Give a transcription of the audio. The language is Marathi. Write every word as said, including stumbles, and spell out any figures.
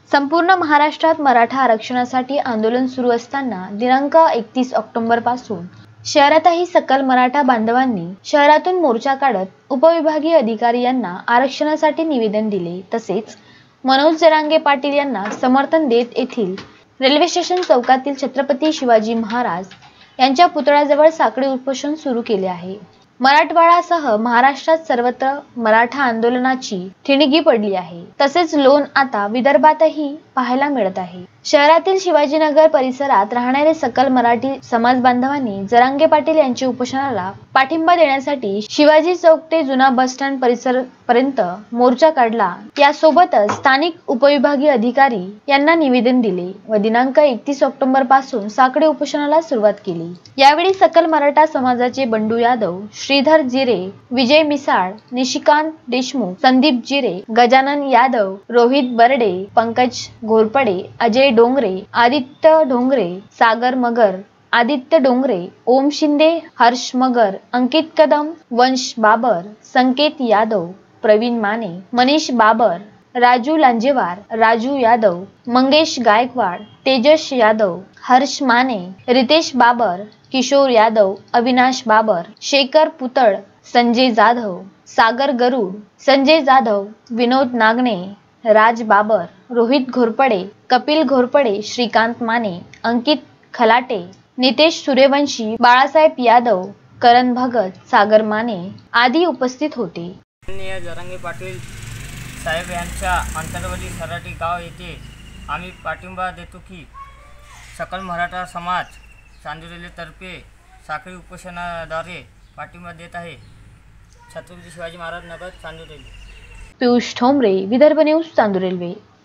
संपूर्ण महाराष्ट्रात मराठा आरक्षणासाठी आंदोलन सुरू असताना दिनांक एकतीस ऑक्टोबर पासून शहरातही सकल मराठा बांधवांनी शहरातून मोर्चा काढत उपविभागीय अधिकारी यांना आरक्षणासाठी निवेदन दिले। तसेच मनोज जरांगे पाटील यांना समर्थन देत येथील रेल्वे स्टेशन चौकातील छत्रपती शिवाजी महाराज यांच्या पुतळ्याजवळ साखळी उपोषण सुरू केले आहे। मराठवाड्यासह महाराष्ट्रात सर्वत्र मराठा आंदोलनाची ठिणगी पडली आहे। तसेच लोण आता विदर्भातही पाहायला मिळत आहे। शहरातील शिवाजीनगर परिसरात राहणारे सकल मराठी समाज बांधवांनी जरांगे पाटील यांच्या उपोषणाला पाठिंबा देण्यासाठी शिवाजी चौक ते जुना बस स्टँड परिसर पर्यंत मोर्चा काढला। यासोबतच स्थानिक उपविभागीय अधिकारी यांना निवेदन दिले व दिनांक एकतीस ऑक्टोबर पासून साखळी उपोषणाला सुरुवात केली। यावेळी सकल मराठा समाजाचे बंडू यादव, श्रीधर जिरे, विजय मिसाळ, निशिकांत देशमुख, संदीप जिरे, गजानन यादव, रोहित बर्डे, पंकज घोरपडे, अजय डोंगरे, आदित्य डोंगरे, सागर मगर, आदित्य डोंगरे, ओम शिंदे, हर्ष मगर, अंकित कदम, वंश बाबर, संकेत यादव, प्रवीण माने, मनीष बाबर, राजू लांजेवार, राजू यादव, मंगेश गायकवाड, तेजस यादव, हर्ष माने, रितेश बाबर, किशोर यादव, अविनाश बाबर, शेखर पुतळ, संजय जाधव, सागर गरुड, संजय जाधव, विनोद नागणे, राज बाबर, रोहित घोरपडे, कपिल घोरपडे, श्रीकांत माने, अंकित खलाटे, नितेश सूर्यवंशी, बाळासाहेब यादव, करण भगत, सागर माने आदी उपस्थित होते। जरांगे पाटील साहेब यांच्या अंतर्गत सराटी गाव येथे आम्ही पाठिंबा देतो की सकल मराठा समाज चांदुरेलीतर्फे साखळी उपोषणाद्वारे पाठिंबा देत आहे। छत्रपती शिवाजी महाराज नगर चांदुरेली। Piyush Thombare, Vidarbha news, Chandur railway.